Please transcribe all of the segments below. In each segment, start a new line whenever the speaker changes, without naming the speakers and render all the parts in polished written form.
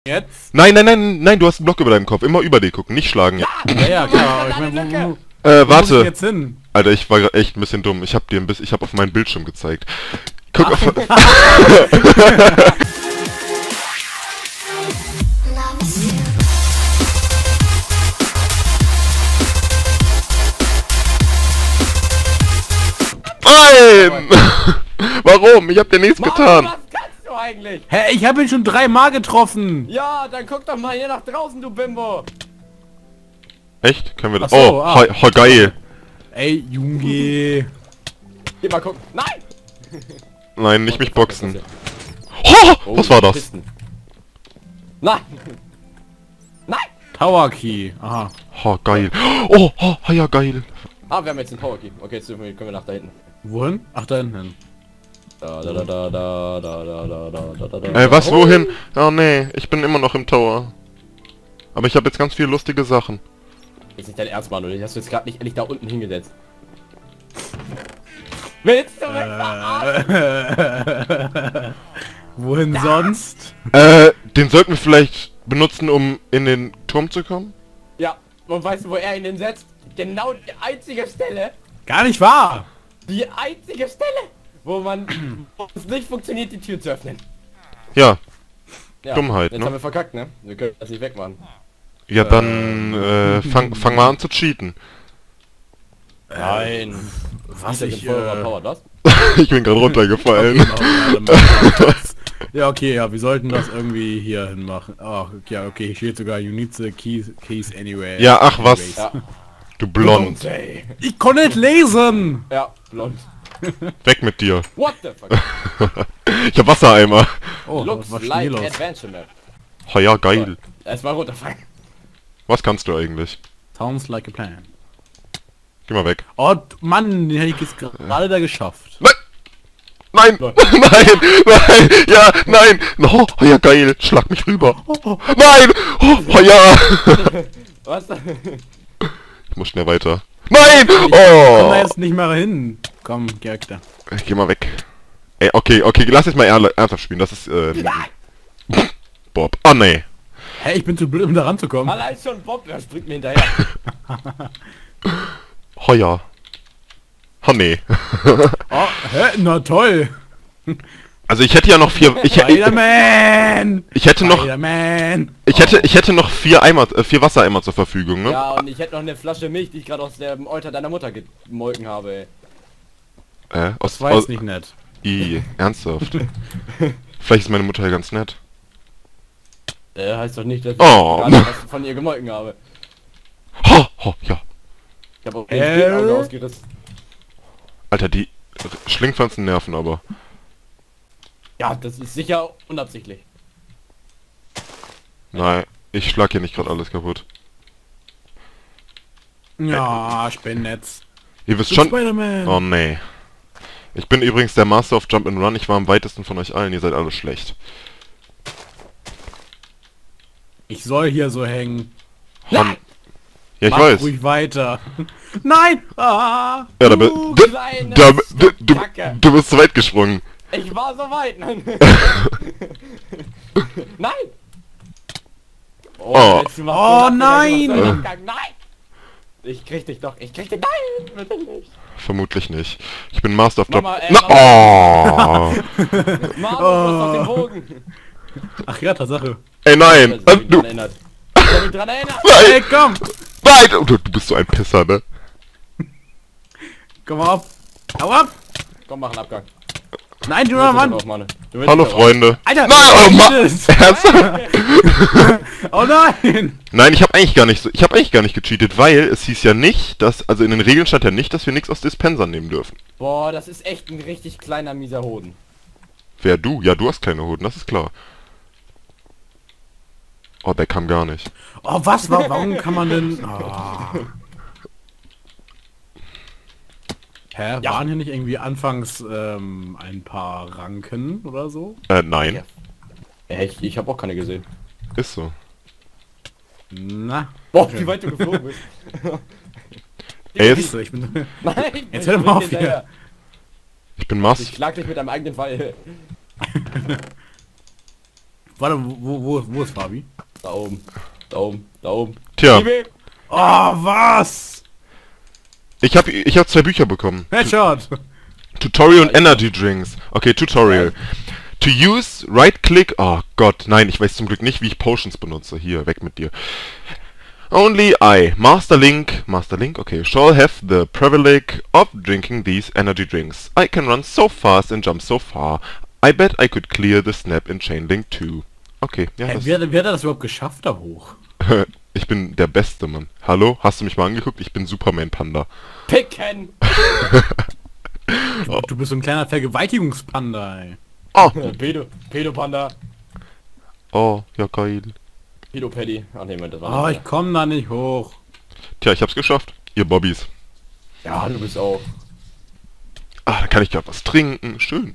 Jetzt?
Nein, nein, nein, nein, du hast einen Block über deinem Kopf. Immer über dir gucken, nicht schlagen.
Ja, ja, klar. Ich mein, wo
warte.
muss ich jetzt hin?
Alter, ich war gerade echt ein bisschen dumm. Ich hab auf meinen Bildschirm gezeigt. Guck auf... Nein! Warum? Ich hab dir nichts getan.
Was kannst du eigentlich?
Hä, ich habe ihn schon 3-mal getroffen.
Ja, dann guck doch mal hier nach draußen, du Bimbo.
Echt? Können wir das?
Ach so,
Oh,
ah.
geil.
Ey, Junge.
Geh mal gucken. Nein!
Nein, nicht mich boxen.
Oh,
Oh, was war das?
Pisten. Nein! Nein!
Tower Key. Aha.
Oh, geil. Oh, ja, geil.
Ah, wir haben jetzt einen Power Key. Okay, jetzt können wir nach da hinten.
Wohin? Ach, da hinten hin.
Was, wohin? Oh, nee, ich bin immer noch im Tower. Aber ich habe jetzt ganz viele lustige Sachen.
Ist nicht dein Ernst, Mann, oder? Hast du jetzt gerade nicht endlich da unten hingesetzt? Willst du mich verarschen?
Wohin sonst?
Den sollten wir vielleicht benutzen, um in den Turm zu kommen?
Ja, und weißt du, wo er ihn hinsetzt? Genau die einzige Stelle,
Gar nicht wahr.
wo es nicht funktioniert, die Tür zu öffnen.
Ja,
Ja,
Dummheit,
jetzt
ne?
haben wir verkackt, ne? Wir können das nicht wegmachen.
ja dann fang mal an zu cheaten.
Nein.
Was
Ich
ich...
überpowered, was?
Ich bin gerade runtergefallen.
Ja, okay, ja, wir sollten das irgendwie hier hin machen. Ach, ja, okay, hier steht sogar you need the keys anyway.
Ja, ach was.
Anyways.
Ja.
Du Blond.
Say.
Ich konnte nicht lesen!
Ja, blond.
Weg mit dir.
What the fuck?
Ich hab Wassereimer.
Oh,
Looks
was war
like
schon hier los?
Adventure Map.
Oh ja, geil.
Erstmal runterfallen.
Was kannst du eigentlich?
Sounds like a plan.
Geh mal weg.
Oh, Mann, den hätte ich jetzt gerade da geschafft.
Nein! Nein!
Nein.
Nein! Nein! Ja, nein! Oh, ja, geil! Schlag mich rüber! Nein! Oh, ja!
Was?
Ich muss schnell weiter. Nein!
Komm da
Oh!
jetzt nicht mehr hin. Komm, direkt da.
Ich geh mal weg. Ey, okay, lass jetzt mal ernsthaft spielen. Das ist, Bob. Oh, nee.
Hä, ich bin zu blöd, um da ranzukommen.
Allein schon Bob, er springt mir hinterher.
Oh, ja. Oh, nee.
Oh, hä? Na toll.
Also ich hätte ja noch vier... Ich hätte noch...
Spider-Man.
Ich hätte noch vier Wassereimer zur Verfügung, ne?
Ja, und ich hätte noch eine Flasche Milch, die ich gerade aus dem Euter deiner Mutter gemolken habe, ey.
Aus...
Das war jetzt nicht nett.
Ernsthaft? Vielleicht ist meine Mutter ja ganz nett.
Heißt doch nicht, dass ich
Oh.
gerade was von ihr gemolken habe.
Ja.
Ich habe auch den Auge ausgerissen.
Alter, die Schlingpflanzen nerven aber.
Ja, das ist sicher unabsichtlich.
Nein, ich schlag hier nicht gerade alles kaputt.
Ja, Spinnennetz.
Ihr wisst
Du
schon...
Spider-Man.
Oh nee. Ich bin übrigens der Master of Jump and Run. Ich war am weitesten von euch allen. Ihr seid alle schlecht.
Ich soll hier so hängen.
Ja, ich
Mach
weiß.
ruhig weiter. Nein! Ah,
Ja,
Du kleine Kacke.
du bist zu weit gesprungen.
Ich war so weit. Nein. Nein.
Oh.
jetzt machst du
nein.
noch so einen Abgang. Nein. Ich krieg dich doch. Ich krieg dich. Nein. Bitte nicht.
Vermutlich nicht. Ich bin Master of Jump...
Mama,
Na, oh.
Mama, du musst auf den Bogen.
Ach ja, Tatsache.
Ey, nein.
Ich hab mich
Du...
dran erinnert. Ich hab mich dran erinnert.
Hey, komm!
Nein! Oh, du bist so ein Pisser, ne?
Komm auf! Hau ab!
Komm, mach einen Abgang.
Nein, du
willst
Mann!
doch auch, Mann. Du willst
Hallo,
doch auch.
Freunde.
Alter!
Nein, oh,
Jesus.
Ernsthaft?
Oh nein!
Nein, ich habe eigentlich gar nicht gecheatet, weil es hieß ja nicht, dass, also in den Regeln stand ja nicht, dass wir nichts aus Dispensern nehmen dürfen.
Boah, das ist echt ein richtig kleiner, mieser Hoden.
Wer, du? Ja, du hast kleine Hoden, das ist klar. Oh, der kam gar nicht.
Oh, was? Warum kann man denn... Oh. Hä?
Ja.
Waren hier nicht irgendwie anfangs ein paar Ranken oder so?
Nein.
Ich habe auch keine gesehen.
Ist so.
Na.
Boah, wie weit du geflogen bist.
Ey,
Siehst du, ich bin...
Nein,
Jetzt hör doch mal auf hier.
hinterher.
ich bin Master...
Ich schlag dich mit deinem eigenen Pfeil.
Warte, wo ist Fabi?
Da oben. Da oben. Da oben.
Tja,
Liebe.
Oh, was?
ich hab 2 Bücher bekommen.
Headshot.
Tutorial und Energy Drinks. Okay, Tutorial. To use, right click. Oh Gott, nein, ich weiß zum Glück nicht, wie ich Potions benutze. Hier, weg mit dir. Only I, Master Link, okay, shall have the privilege of drinking these energy drinks. I can run so fast and jump so far. I bet I could clear the snap in Chain Link 2. Okay, ja,
Hey, wie hat er das überhaupt geschafft da hoch?
ich bin der Beste, Mann. Hallo? Hast du mich mal angeguckt? Ich bin Superman Panda.
Picken.
Du bist so ein kleiner Vergewaltigungspanda, ey.
Oh,
Pedopanda.
oh, ja geil.
Pedopaddy. Ach nee, das war
Oh,
nicht
ich komm da nicht hoch.
Tja, ich hab's geschafft. Ihr Bobbys.
der. Ja, du bist auch.
Ah, da kann ich gerade was trinken. Schön.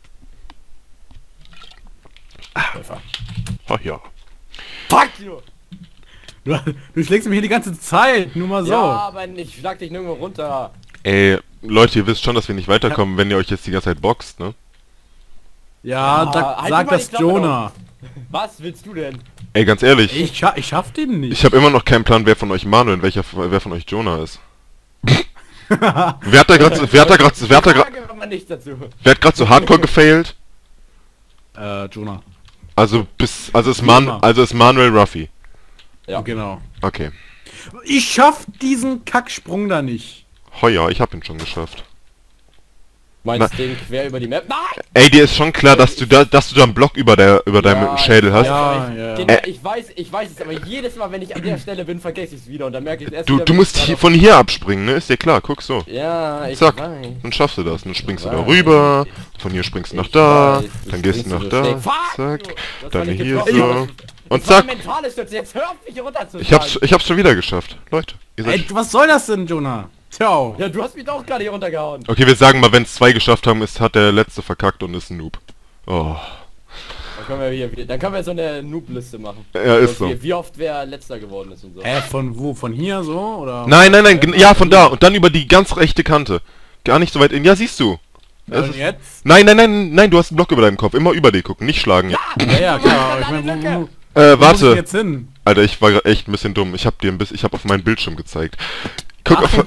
Läufer.
Ach ja.
Fuck you!
Du schlägst mich hier die ganze Zeit, nur mal so.
Ja, aber ich schlag dich nirgendwo runter.
Ey, Leute, ihr wisst schon, dass wir nicht weiterkommen, wenn ihr euch jetzt die ganze Zeit boxt, ne?
Ja,
halt
sag
mal die
das
Klappe
Jonah.
Was willst du denn?
Ey, ganz ehrlich,
Ich schaff den nicht.
ich habe immer noch keinen Plan, wer von euch Manuel und wer von euch Jonah ist. Wer hat
Nichts dazu.
so hardcore gefailt?
Jonah.
Also ist Manuel Ruffy.
Ja.
Genau.
Okay.
Ich schaff diesen Kacksprung da nicht.
Heuer, ich hab ihn schon geschafft.
Meinst du den quer über die Map? Nein!
Ey, dir ist schon klar, dass du da einen Block über deinem Schädel hast.
Ja, ja.
Ich weiß es, aber jedes Mal, wenn ich an der Stelle bin, vergesse ich es wieder und dann merke ich es erst
Du
wieder,
musst von hier abspringen, ne? Ist dir klar, guck so.
Ja, ich
Zack,
weiß.
dann schaffst du das. Dann springst du da
weiß.
rüber, von hier springst du nach
Ich
da,
weiß,
dann
du
gehst du
springst
nach
so
da,
schräg. Fuck,
zack,
du hast
dann
mich
hier
getroffen.
so. Und
Das war
zack,
eine mentale Stütze, jetzt hör auf mich runterzuschlagen.
ich hab's schon wieder geschafft. Leute, ihr seid...
Ey, was soll das denn, Jonah? Ciao.
Ja, du hast mich doch gerade hier runtergehauen.
Okay, wir sagen mal, wenn es 2 geschafft haben, hat der letzte verkackt und ist ein Noob. Oh.
Dann können wir so eine Noob-Liste machen.
Ja, ist so.
Wie oft wer letzter geworden ist und so.
Von wo? Von hier so? Oder?
Nein, ja, von da. Und dann über die ganz rechte Kante. Gar nicht so weit in. Ja, siehst du. Es
Und
ist-
jetzt?
Nein, du hast einen Block über deinem Kopf. Immer über dir gucken, nicht schlagen.
Ja, klar. Aber ich meine, wo muss ich
Warte.
jetzt hin?
Alter, ich war grad echt ein bisschen dumm. Ich hab auf meinen Bildschirm gezeigt. Guck auf...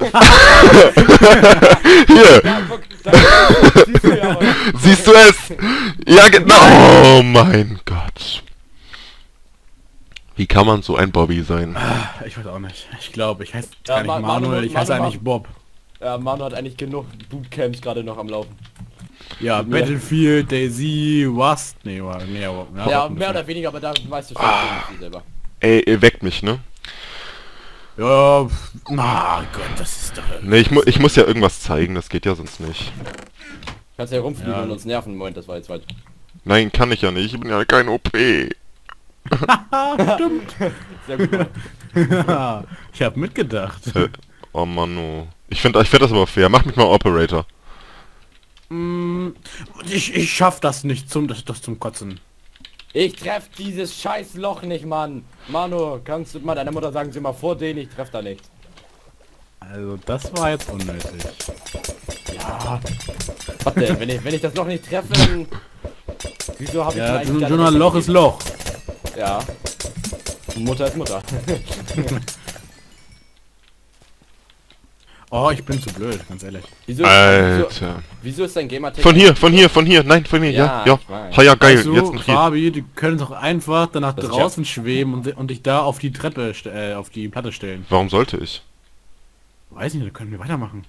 Hier,
Ja, guck, da siehst du ja was.
siehst du es? Ja, genau. Oh mein Gott. Wie kann man so ein Bobby sein?
Ich weiß auch nicht. Ich glaube, ich heiße
Ja,
gar nicht Manuel, ich heiße eigentlich Bob.
Ja, Manu hat eigentlich genug Bootcamps gerade noch am Laufen.
Ja, Battlefield, Daisy, Rust. Nee,
Ja, mehr oder weniger, aber da weißt du schon viel selber.
Ey, weckt mich, ne?
Ja, na Gott, das ist doch...
Ne, ich muss ja irgendwas zeigen, das geht ja sonst nicht.
Kannst ja rumfliegen
Ja.
und uns nerven. Moment, das war jetzt weit.
Nein, kann ich ja nicht, ich bin ja kein OP.
Stimmt.
Sehr gut. Mann.
Ich hab mitgedacht.
Oh Mann, oh. Ich find das aber fair, mach mich mal Operator.
Ich schaff das nicht das zum Kotzen.
Ich treff dieses scheiß Loch nicht, Mann. Manu, kannst du mal deiner Mutter sagen, sie mal vor denen, ich treff da nichts.
Also das war jetzt unnötig.
Ja. Was denn? Wenn ich das Loch nicht treffe, dann... Wieso habe ich
Ja,
denn eigentlich
Jonah, Loch ist Loch.
Ja. Mutter ist Mutter.
Oh, ich bin zu blöd, ganz ehrlich.
Alter.
Wieso ist dein Gamertag...
Von hier, nein, von hier, ja.
ich weiß.
Ha, ja, geil,
Weißt du,
jetzt noch hier.
Fabi, du könntest doch einfach danach
Das ist
draußen schweben und dich da auf die Treppe, auf die Platte stellen.
Warum sollte ich?
Weiß nicht, dann können wir weitermachen.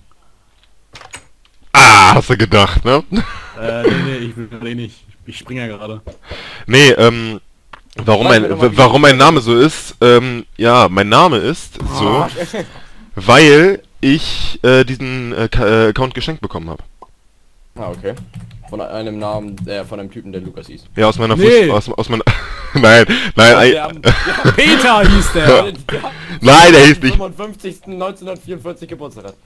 Ah, hast du gedacht, ne?
Nee, ich will nicht. Ich springe ja gerade.
Nee, warum mein Name so ist, ja, mein Name ist so, weil ich diesen Account geschenkt bekommen habe.
Ah, okay. Von einem Namen, von einem Typen, der Lukas hieß.
Ja, aus meiner
Nee.
aus meiner nein,
Peter hieß der!
nein, der hieß nicht.
55. 1944 Geburtstag hat.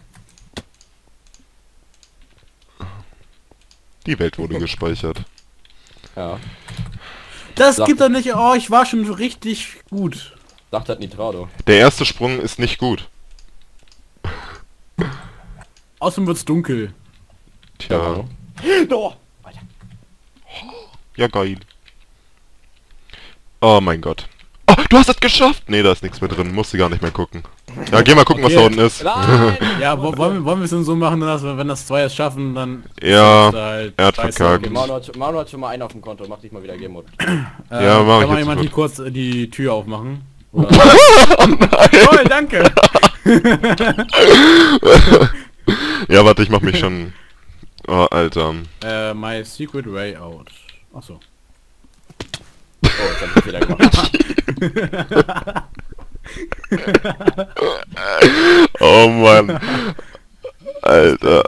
Die Welt wurde gespeichert.
Ja.
Das gibt doch nicht... Oh, ich war schon richtig gut.
Dachte hat Nitrado.
Der erste Sprung ist nicht gut.
Außerdem wird's dunkel.
Tja,
Oh, Alter.
ja geil. Oh mein Gott. Oh, du hast es geschafft! Nee, da ist nichts mehr drin. Musst du gar nicht mehr gucken. Ja, geh mal gucken, was da unten ist.
Nein!
Ja, wollen wir es denn so machen, dass wir, wenn das zwei es schaffen, dann...
Ja,
ist da halt
er hat
scheiße.
verkackt.
Okay, Manu hat schon mal einen auf dem Konto, mach dich mal wieder Game Mode.
Ja, mach ich
kann mal
jetzt
jemand hier
sofort.
kurz die Tür aufmachen? Oder?
Oh nein!
Toll, danke!
Ja, warte, ich mach mich schon... Oh, Alter.
My secret way out. Achso.
Oh, jetzt hab ich Fehler gemacht.
Oh Mann. Alter.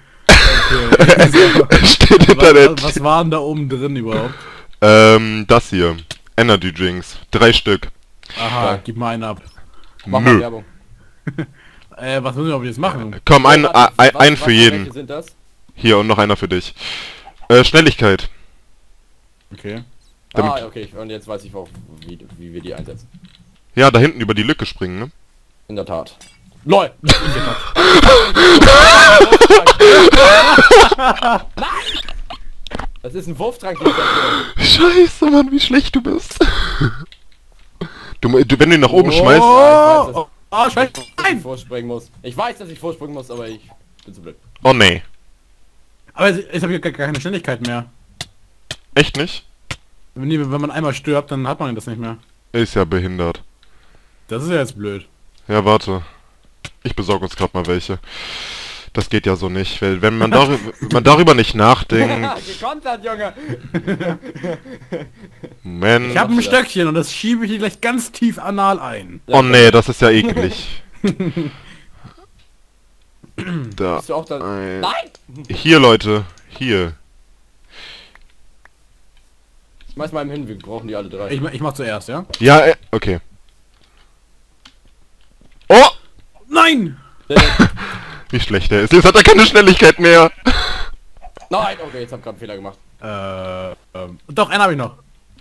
Okay.
Steht hinter der
Was war denn da oben drin überhaupt?
Das hier. Energy Drinks. 3 Stück.
Aha,
Ja.
gib mal einen ab.
Mach mal
Nö.
Werbung.
Was müssen wir jetzt machen?
Komm, einen
Was
für jeden.
Welche sind das?
Hier, und noch einer für dich. Schnelligkeit.
Okay.
Damit-
Okay, und jetzt weiß ich auch, wie wir die einsetzen.
Ja, da hinten über die Lücke springen, ne?
In der Tat. LOL! Nein! Das ist ein Wurftrank, die
Scheiße, Mann, wie schlecht du bist. Du, wenn du ihn nach oben schmeißt...
Oh, oh, scheiße.
dass ich vorspringen muss. Ich weiß, dass ich vorspringen muss, aber ich bin zu blöd.
Oh nee.
Aber jetzt habe ich gar keine Schnelligkeit mehr.
Echt nicht?
Wenn man einmal stirbt, dann hat man das nicht mehr.
Ist ja behindert.
Das ist ja jetzt blöd.
Ja, warte. Ich besorge uns gerade mal welche. Das geht ja so nicht, weil wenn man, man darüber nicht nachdenkt...
Gekontert, Junge!
Moment...
Ich habe ein Stöckchen und das schiebe ich hier gleich ganz tief anal ein.
Oh nee, das ist ja eklig. Da.
Bist du auch da?
Ein-
Nein!
Hier, Leute. Hier.
Schmeiß mal hin, wir brauchen die alle drei.
Ich mach zuerst, ja?
Ja, okay. Oh!
Nein!
Wie schlecht er ist. Jetzt hat er keine Schnelligkeit mehr.
Nein! Okay, jetzt hab ich gerade einen Fehler gemacht.
Doch, einen habe ich noch.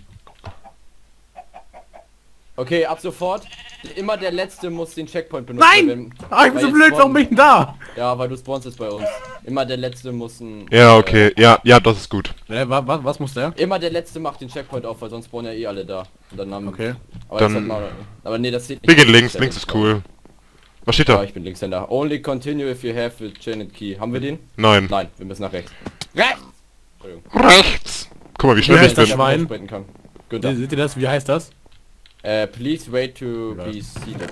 Okay, ab sofort, immer der Letzte muss den Checkpoint benutzen.
Nein! Ah, ich bin so blöd, warum bin ich denn da?
Ja, weil du spawnst jetzt bei uns. Immer der Letzte muss ein...
Ja, okay. Ja, ja, das ist gut.
Was muss der?
Immer der Letzte macht den Checkpoint auf, weil sonst spawnen ja eh alle da. Und dann haben...
Okay.
Aber,
Dann-
jetzt hat mal, aber nee, das sieht
Wir gehen links. Links ist cool. Was steht
Ja,
da?
ich bin Linkshänder. Only continue if you have the chained key. Haben wir den?
Nein.
Nein, wir müssen nach rechts. Rechts! Entschuldigung.
Rechts! Guck mal, wie schnell
Wie
ich
heißt das
bin.
Schwein?
Sprinten kann. Günther.
Seht ihr das? Wie heißt das?
Please wait to
Ja.
be seated.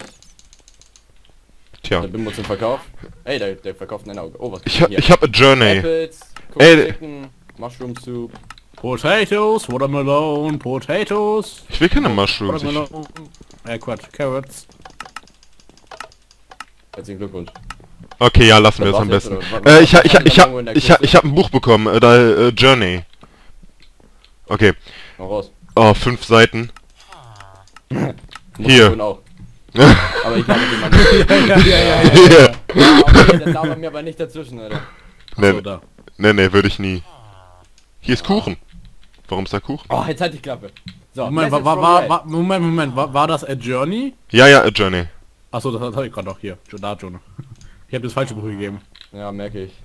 Tja.
Der Bimbo zum Verkauf. Ey, der verkauft ein Auge. Oh, was
Ich hab,
hier?
ich hab a Journey.
Apples,
Ey,
Cooked Chicken, Mushroom Soup.
Potatoes, Watermelon, Potatoes.
Ich will keine Mushrooms. Ich,
Watermelon. Quatsch, Carrots.
Herzlichen Glückwunsch.
okay, ja, lassen wir es
Was
am
jetzt,
besten.
oder was-
Ich hab ein Buch bekommen. Da, Journey. Okay.
Noch raus.
Oh, 5 Seiten.
Muss
Hier.
ich tun auch. Aber ich glaube, die Mann nicht.
Hier.
Ja, okay, das darf mir aber nicht dazwischen, Alter.
So,
Nee,
da.
nee, würde ich nie. Hier ist Kuchen. Warum ist da Kuchen?
Oh, jetzt halt die Klappe. So,
Moment,
Message from Red.
Moment, war das a Journey?
Ja, ja, a Journey.
Achso, das hatte ich gerade noch hier. Da, Journey. Ich habe das falsche Buch gegeben.
Ja, merke ich.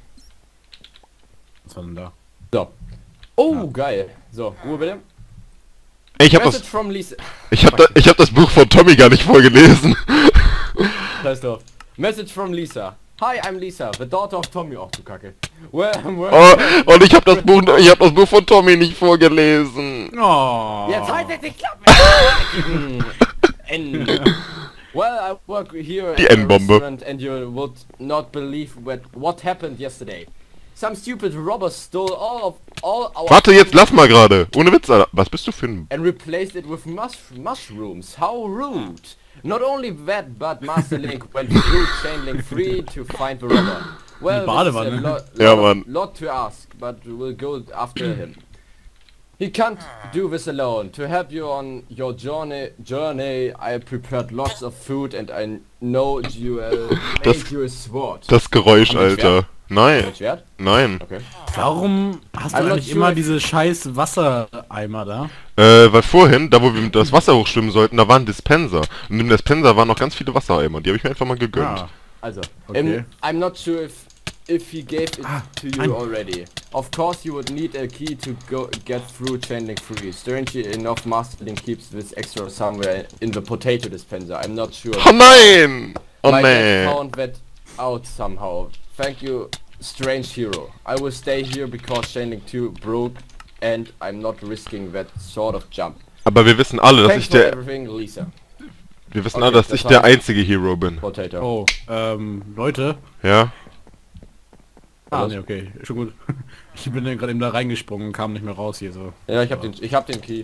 Was war denn da?
So. Oh, geil. So, Ruhe bitte.
Ich hab
Message
das,
from Lisa.
ich hab das Buch von Tommy gar nicht vorgelesen.
Scheiß drauf. Message from Lisa. Hi, I'm Lisa, the daughter of Tommy. Oh, du Kacke. Well,
Oh, und ich hab das Buch von Tommy nicht vorgelesen.
Oh.
Jetzt haltet die Klappe! N. Well, I work here
Die
at a
N-Bombe.
restaurant and you would not believe what happened yesterday. Some stupid robbers stole all our
Warte, jetzt lass mal gerade. Ohne Witz, Alter. Was bist du für ein...
and replaced it with mushrooms. How rude! Not only that, but Master Link went through Chain Link 3 to find the robber. Well,
Die
this is a
Badewanne.
Ja, Mann.
lot to ask, but we'll go after him. He can't do this alone. To help you on your journey, I prepared lots of food and I know you made you a sword.
Das Geräusch,
Haben wir ein
Alter. Nein,
Mit Schwert?
nein.
Okay.
Warum hast du
I'm not
eigentlich
sure
immer
if-
diese scheiß Wassereimer da?
Weil vorhin, da wo wir mit das Wasser hochschwimmen sollten, da war ein Dispenser. Und im Dispenser waren noch ganz viele Wassereimer. Die habe ich mir einfach mal gegönnt.
Ah,
Also,
Okay.
I'm not sure if he gave it to you
ein-
already. Of course you would need a key to get through Chainlink 3. Strangely enough, Master Link keeps this extra somewhere in the potato dispenser. I'm not sure.
Oh nein! Oh
My dad
nee.
found that out somehow. Thank you, strange hero. I will stay here because Chainlink 2 broke and I'm not risking that sort of jump.
Aber wir wissen alle, dass
Thanks
ich
for
der...
everything, Lisa.
Wir wissen
Okay,
alle, dass
das
ich der
heißt-
einzige Hero bin.
Potato.
Oh, Leute.
Ja?
Ah,
Was?
nee, okay, schon gut. Ich bin dann gerade eben da reingesprungen und kam nicht mehr raus hier so.
Ja, ich hab den Key.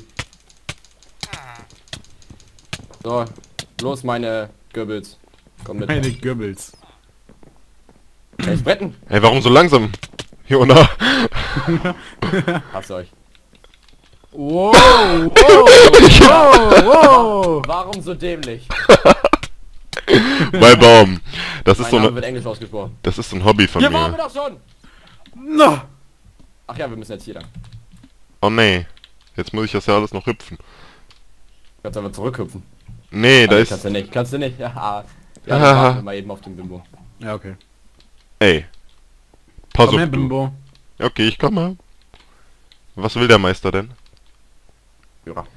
So, los meine Goebbels. Komm mit.
Meine Goebbels.
Hey, Bretten!
Ey, warum so langsam? Jona.
Hab's euch.
Wow, wow, wow.
Warum so dämlich?
Mein Baum. Das ist
Mein
so
Name
eine...
wird Englisch ausgesprochen.
Das ist so ein Hobby von
Hier waren wir
mir.
doch schon!
Na.
Ach ja, wir müssen jetzt hier lang.
Oh nee. Jetzt muss ich das ja alles noch hüpfen.
Kannst aber zurückhüpfen.
Nee, da
Nee,
ist...
kannst du nicht. Kannst du nicht. Ja,
Ah.
dann warten wir mal eben auf den Bimbo.
Ja, okay.
Ey. Pass
Komm her,
auf du.
Bimbo.
Okay, ich komme. Was will der Meister denn?
Ja.